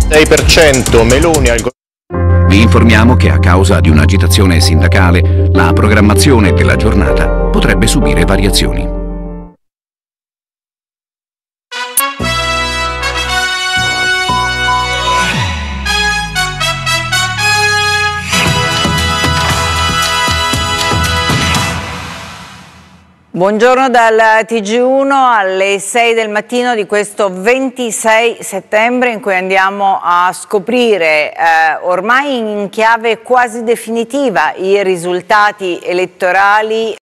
6% Meloni al Vi informiamo che a causa di un'agitazione sindacale, la programmazione della giornata potrebbe subire variazioni. Buongiorno dal TG1 alle 6 del mattino di questo 26 settembre in cui andiamo a scoprire ormai in chiave quasi definitiva i risultati elettorali